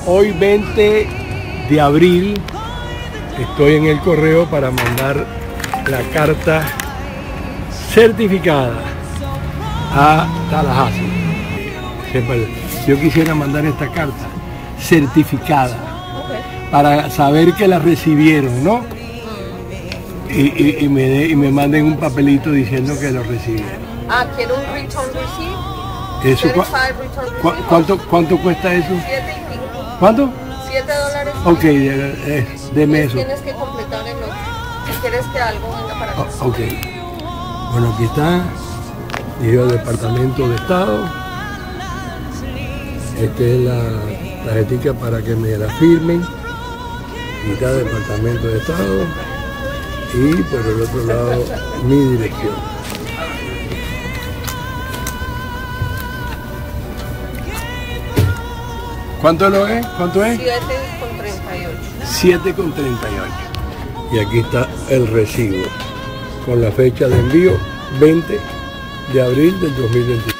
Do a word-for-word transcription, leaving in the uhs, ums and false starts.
Hoy veinte de abril estoy en el correo para mandar la carta certificada a Tallahassee. Yo quisiera mandar esta carta certificada para saber que la recibieron, ¿no? Y, y, y, me de, y me manden un papelito diciendo que lo recibieron. Ah, ¿quiere un return receipt? Eso, cu cu ¿cuánto, ¿Cuánto cuesta eso? Siete y pico. ¿Cuánto? Siete dólares. Ok, de, deme eso. Tienes que completar el otro. Si quieres que algo venga para acá. Oh, ok. Bueno, aquí está. Dijo Departamento de Estado. Esta es la tarjetita para que me la firmen. Y está Departamento de Estado. Y por el otro lado, mi dirección. ¿Cuánto lo es? ¿Cuánto es? siete con treinta y ocho. siete con treinta y ocho. Y aquí está el recibo con la fecha de envío veinte de abril del dos mil veintitrés.